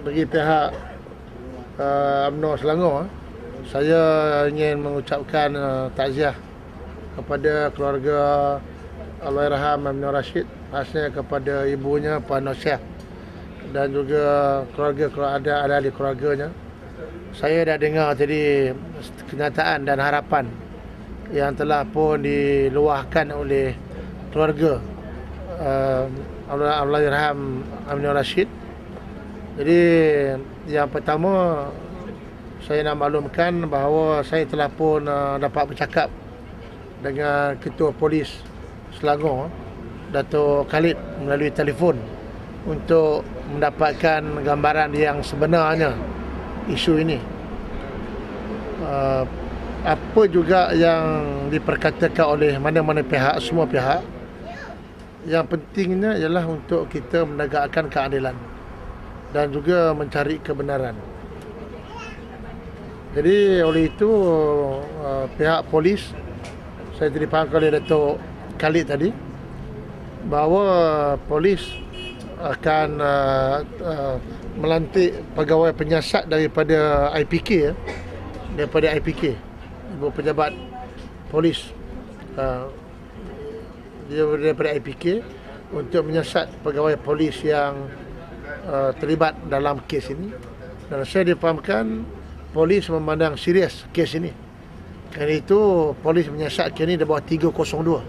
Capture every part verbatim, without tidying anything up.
bagi pihak uh, UMNO Selangor, saya ingin mengucapkan uh, takziah kepada keluarga Allahyarham Aminulrasyid, khasnya kepada ibunya Puan Nosyah dan juga keluarga keluarga ada ahli keluarganya. Saya dah dengar tadi kenyataan dan harapan yang telah pun diluahkan oleh keluarga uh, Allahyarham Aminulrasyid. Jadi yang pertama, saya nak maklumkan bahawa saya telah pun uh, dapat bercakap dengan Ketua Polis Selangor, Datuk Khalid, melalui telefon untuk mendapatkan gambaran yang sebenarnya isu ini. Uh, apa juga yang diperkatakan oleh mana-mana pihak, semua pihak, yang pentingnya ialah untuk kita menegakkan keadilan dan juga mencari kebenaran. Jadi oleh itu uh, pihak polis, saya tadi faham oleh Datuk Khalid tadi, bahawa polis akan uh, uh, melantik pegawai penyiasat daripada I P K, ya, daripada I P K, Ibu Pejabat Polis, uh, daripada I P K untuk menyiasat pegawai polis yang uh, terlibat dalam kes ini. Dan saya difahamkan polis memandang serius kes ini. Kerana itu polis menyiasat kes ini di bawah tiga kosong dua.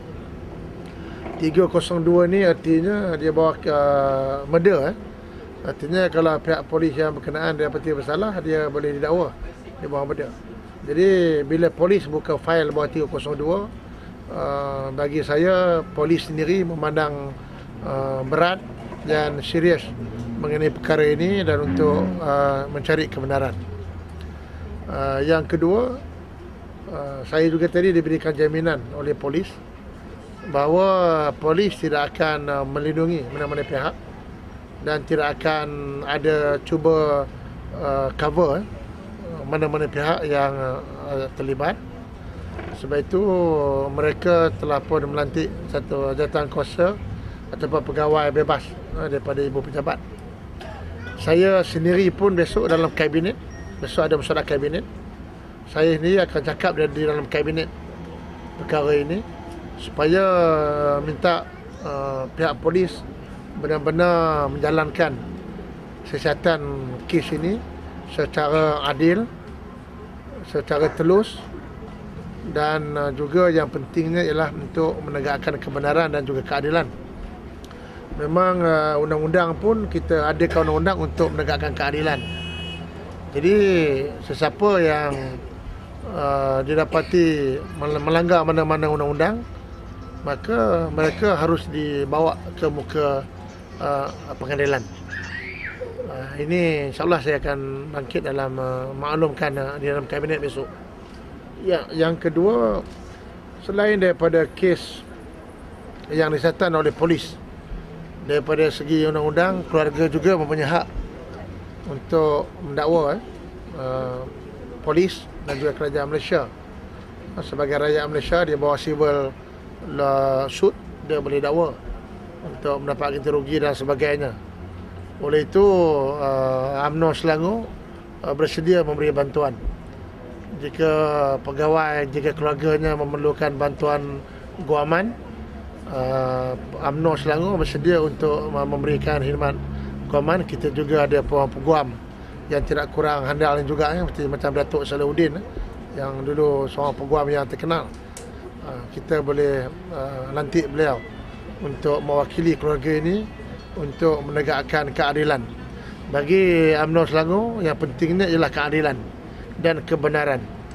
tiga kosong dua ni artinya dia bawa uh, murder, eh. Artinya kalau pihak polis yang berkenaan dia dapati bersalah, dia boleh didakwa di bawah murder. Jadi bila polis buka fail bawah tiga kosong dua, uh, bagi saya polis sendiri memandang uh, berat dan serius mengenai perkara ini dan untuk uh, mencari kebenaran. Uh, yang kedua, uh, saya juga tadi diberikan jaminan oleh polis bahawa polis tidak akan uh, melindungi mana-mana pihak dan tidak akan ada cuba uh, cover uh, mana-mana pihak yang uh, terlibat. Sebab itu mereka telah pun melantik satu jawatan kuasa ataupun pegawai bebas uh, daripada ibu pejabat. Saya sendiri pun besok dalam kabinet, besok ada mesyuarat kabinet, saya sendiri akan cakap di dalam kabinet perkara ini supaya minta uh, pihak polis benar-benar menjalankan siasatan kes ini secara adil, secara telus, dan uh, juga yang pentingnya ialah untuk menegakkan kebenaran dan juga keadilan. Memang uh, undang-undang pun kita adakan undang-undang untuk menegakkan keadilan. Jadi sesiapa yang uh, didapati melanggar mana-mana undang-undang, maka mereka harus dibawa ke muka uh, pengadilan. Uh, ini insyaAllah saya akan bangkit dalam uh, maklumkan uh, di dalam kabinet besok. Ya, yang kedua, selain daripada kes yang disahkan oleh polis, daripada segi undang-undang, keluarga juga mempunyai hak untuk mendakwa eh, uh, polis dan juga kerajaan Malaysia. Sebagai rakyat Malaysia, dia bawa civil suit, dia boleh dakwa untuk mendapat ganti rugi dan sebagainya. Oleh itu uh, UMNO Selangor uh, bersedia memberi bantuan jika pegawai, jika keluarganya memerlukan bantuan guaman. uh, UMNO Selangor bersedia untuk uh, memberikan khidmat guaman. Kita juga ada peguam yang tidak kurang handal juga, eh, seperti macam Datuk Salahuddin, eh, yang dulu seorang peguam yang terkenal. Kita boleh uh, lantik beliau untuk mewakili keluarga ini untuk menegakkan keadilan. Bagi UMNO Selangor, yang pentingnya ialah keadilan dan kebenaran.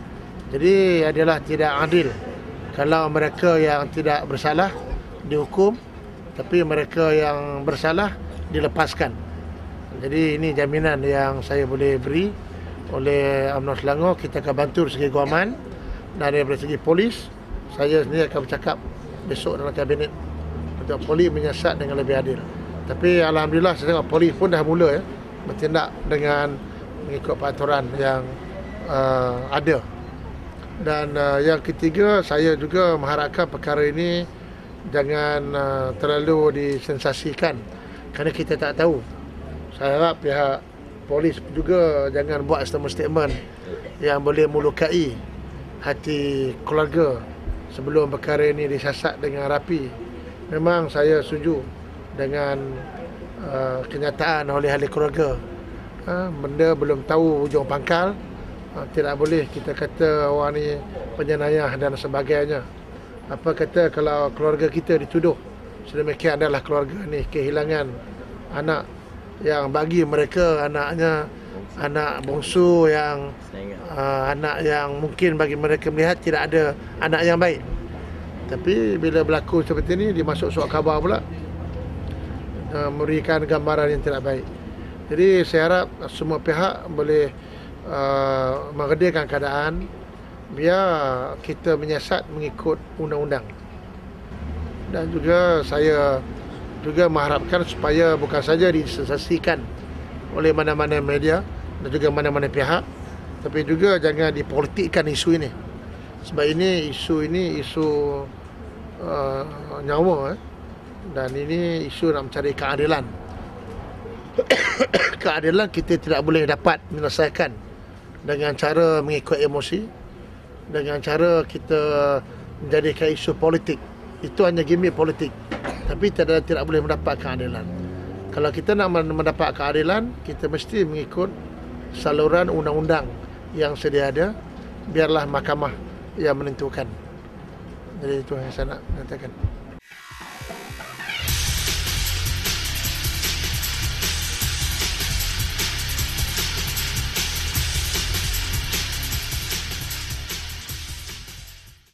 Jadi adalah tidak adil kalau mereka yang tidak bersalah dihukum, tapi mereka yang bersalah dilepaskan. Jadi ini jaminan yang saya boleh beri oleh UMNO Selangor. Kita akan bantu dari segi guaman dan dari segi polis. Saya sendiri akan bercakap besok dalam kabinet untuk polis menyiasat dengan lebih adil. Tapi alhamdulillah saya tengok polis pun dah mula ya, bertindak dengan mengikut peraturan yang uh, ada. Dan uh, yang ketiga, saya juga mengharapkan perkara ini jangan uh, terlalu disensasikan kerana kita tak tahu. Saya harap pihak polis juga jangan buat statement-statement yang boleh melukai hati keluarga sebelum perkara ini disiasat dengan rapi. Memang saya setuju dengan uh, kenyataan oleh ahli keluarga. Uh, benda belum tahu ujung pangkal. Uh, tidak boleh kita kata orang ni penjenayah dan sebagainya. Apa kata kalau keluarga kita dituduh sedemikian adalah keluarga ni kehilangan anak yang bagi mereka anaknya anak bongsu yang uh, anak yang mungkin bagi mereka melihat tidak ada anak yang baik. Tapi bila berlaku seperti ini dimasuk surat khabar pula, uh, memberikan gambaran yang tidak baik. Jadi saya harap semua pihak boleh uh, meredakan keadaan biar kita menyiasat mengikut undang-undang. Dan juga saya juga mengharapkan supaya bukan saja disensasikan oleh mana-mana media dan juga mana-mana pihak, tapi juga jangan dipolitikkan isu ini. Sebab ini isu ini isu uh, nyawa eh? Dan ini isu nak mencari keadilan. Keadilan kita tidak boleh dapat menyelesaikan dengan cara mengikut emosi, dengan cara kita menjadikan isu politik. Itu hanya gimmick politik. Tapi tidak, tidak boleh mendapat keadilan. Kalau kita nak mendapat keadilan, kita mesti mengikut saluran undang-undang yang sedia ada. Biarlah mahkamah yang menentukan. Jadi itu yang saya nak katakan.